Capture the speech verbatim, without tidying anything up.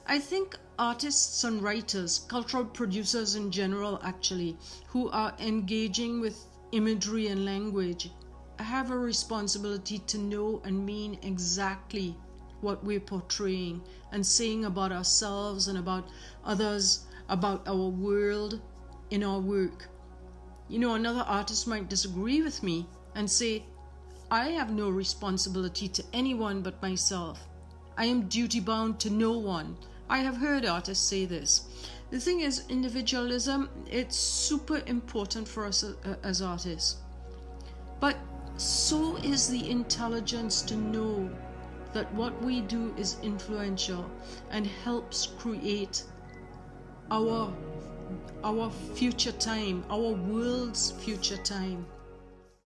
I think artists and writers, cultural producers in general actually, who are engaging with imagery and language, have a responsibility to know and mean exactly what we're portraying and saying about ourselves and about others, about our world in our work. You know, another artist might disagree with me and say, I have no responsibility to anyone but myself. I am duty bound to no one. I have heard artists say this. The thing is, individualism, it's super important for us as artists. But so is the intelligence to know that what we do is influential and helps create our, our future time, our world's future time.